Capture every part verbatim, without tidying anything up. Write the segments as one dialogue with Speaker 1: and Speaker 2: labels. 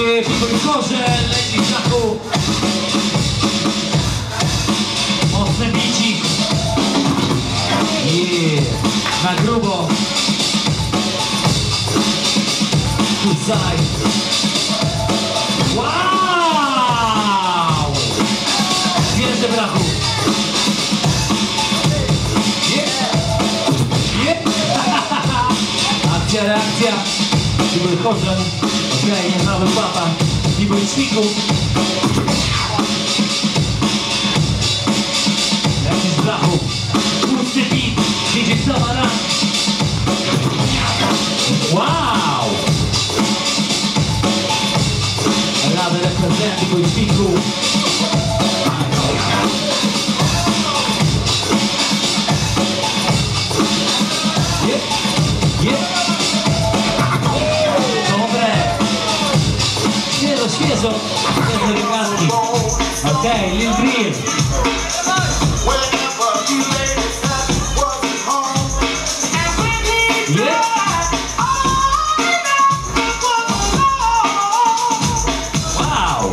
Speaker 1: Yy, Korze, leci w szachu. Mocny bicik. Yeah. Na grubo. Tutaj. Wow! Świeże brachu. Yeah. Yeah. Akcja, reakcja. Niby Korze. Okej, okay, nie znamy papa. Niby ćwiku. Jakiś z brachu. Pusty beat. Jedzie sama raz. Wow! Radę reprezent niby ćwiku. Yeah. Yeah. Świeżo, świeżo, świeżo wygadki. Okej, okay, Lil Drill. Yeah. Wow.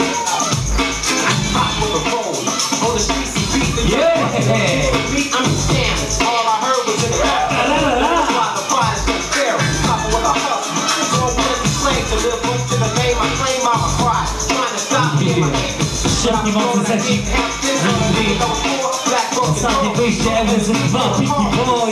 Speaker 1: Yeah. Szybki mocny zecik. Ostatnie wyjście L S dwa, Picky Boy.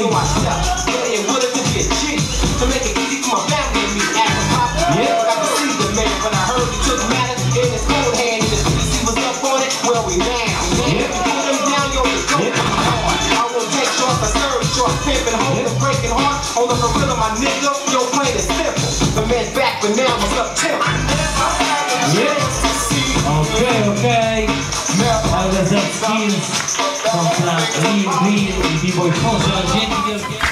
Speaker 1: Okej, okej. L S D Skills kontra Lil Drill i B-Boy Korze. Dzięki wielkie.